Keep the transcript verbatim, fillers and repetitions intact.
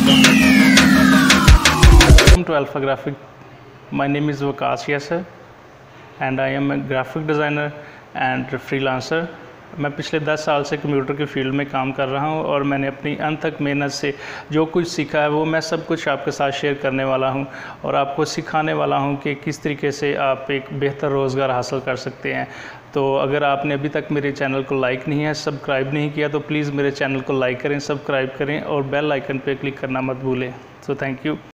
Welcome to Alpha Graphic. My name is Vikas Yasser and I am a graphic designer and freelancer. मैं पिछले दस साल से computer की फील्ड में काम कर रहा हूं और मैंने अपनी अंत तक मेहनत से जो कुछ सीखा है वो मैं सब कुछ आपके साथ शेयर करने वाला हूं और आपको सिखाने वाला हूं कि किस तरीके से आप एक बेहतर रोज़गार हासिल कर सकते हैं। तो अगर आपने अभी तक मेरे चैनल को लाइक नहीं है, सब्सक्राइब नहीं किया, तो प्लीज़ मेरे चैनल को लाइक करें, सब्सक्राइब करें और बेल आइकन पर क्लिक करना मत भूलें। So thank you.